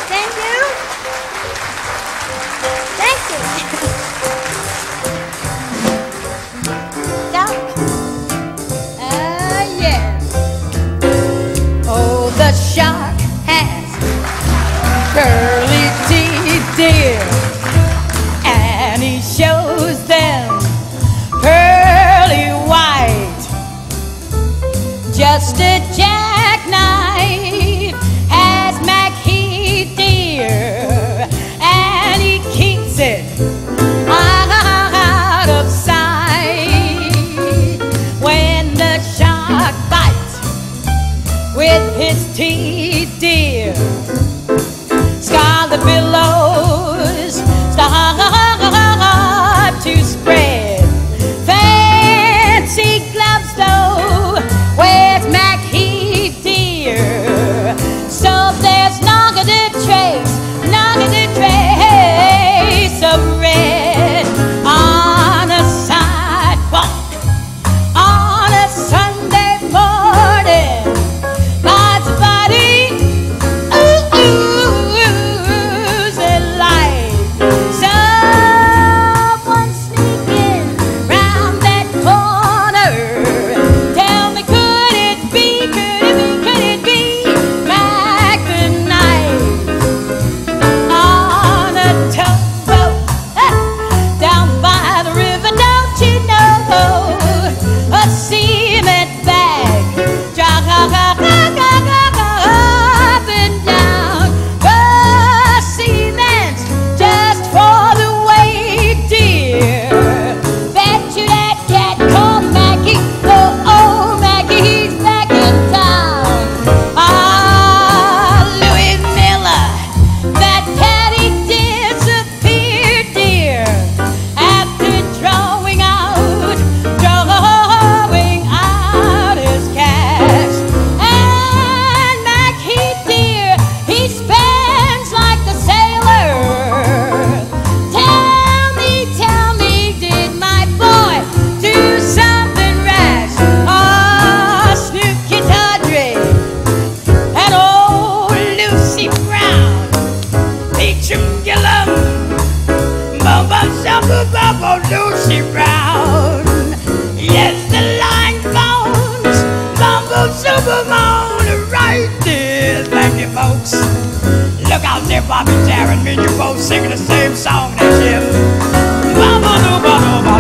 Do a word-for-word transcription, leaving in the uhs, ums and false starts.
Thank you. Thank you. Stop. Ah, yeah. Oh, the shark has curly teeth, dear, and he shows them pearly white. Just a jackknife has Mack dear, and he keeps it out of sight. When the shark bites with his teeth, dear, scarlet billows start to spread. Fancy gloves, though, where's Mack dear? So there's not a trace, not a trace of red on a sidewalk on a Sunday morning. God's body, ooh, ooh, oohs it like someone sneaking round that corner. Tell me, could it be, could it be, could it be Mack the Knife on a tugboat down by the river? Don't you know a cement bag drop up and down the cement just for the weight, dear? Bet you that cat called Mackie, oh, oh, Mackie's back in town. Ah, Louis Miller, that caddy disappeared, dear, after drawing out, drawing out his cash. And Mackie, dear, he spends like the sailor. Tell me, tell me, did my boy do something rash? Ah, Snooky Tawdry and old Lucy Brown, Beecham Gillum, Bumba Sumba Bumba Lucy Brown. Yes, the line phones, Bumba Sumba Moan, right there. Thank you, folks. Look out there, Bobby, Darren, me and you both singing the same song. That's him. Bumba Dooba Dooba.